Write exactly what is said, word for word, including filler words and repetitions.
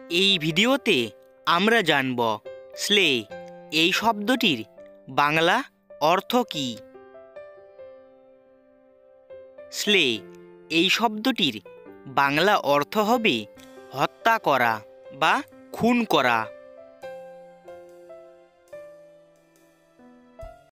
এই ভিডিওতে আমরা জানব স্লে এই শব্দটির বাংলা অর্থ কী। স্লে এই শব্দটির বাংলা অর্থ হবে হত্যা করা বা খুন করা।